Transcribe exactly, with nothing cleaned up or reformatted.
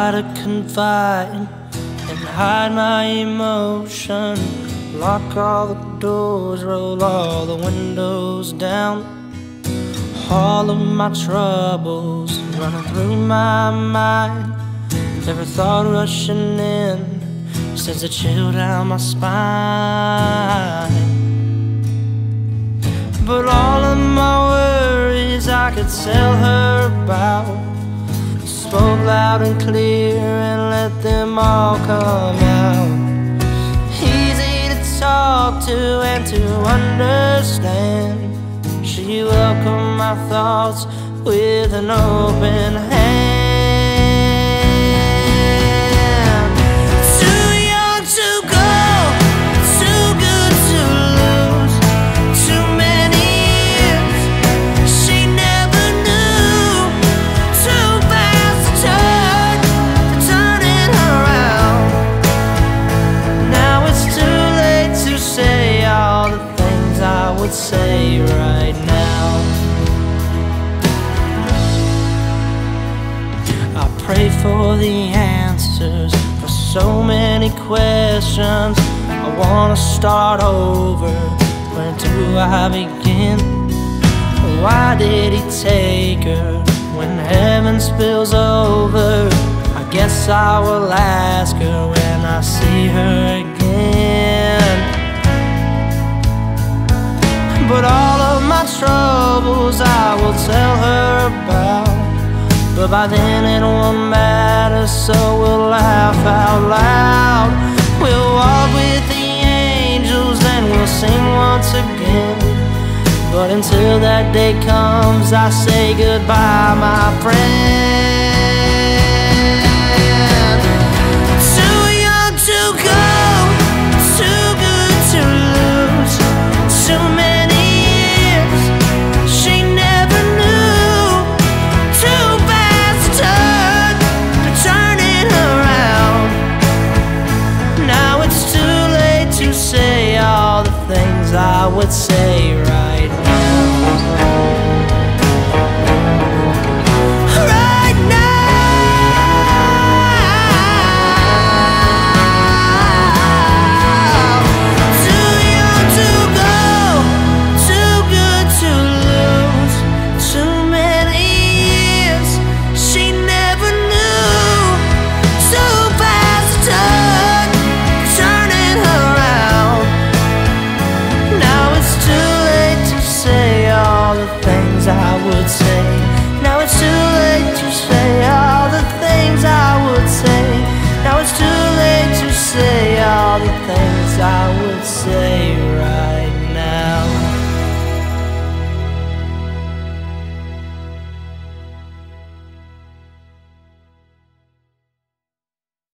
try to confide and hide my emotion. Lock all the doors, roll all the windows down. All of my troubles running through my mind. Every thought rushing in sends a chill down my spine. But all of my worries I could tell her about. Spoke loud and clear and let them all come out. Easy to talk to and to understand. She welcomed my thoughts with an open hand. Too young to go, too good to lose. Too many years she never knew. Too fast to turn, to turn it around. Now it's too late to say all the things I would say right now. I pray for the answers for so many questions. I wanna start over. Where do I begin? Why did he take her when heaven spills over? I guess I will ask her when I see her again. But all of my troubles I will tell her about. But by then it won't matter, so we'll laugh out loud. We'll walk with the angels and we'll sing once again. But until that day comes, I say goodbye, my friend. Too young to go, too good to lose. Too many years she never knew. Too fast to turn, to turn it around. Now it's too late to say all the things I would say right now. Right now. Too young to go, too good to lose. Too many years she never knew. Too fast to turn, turn it around. Now it's too late to say all the things I would say. Now it's too late to say all the things I would say. Now it's too late to say all the things I would say.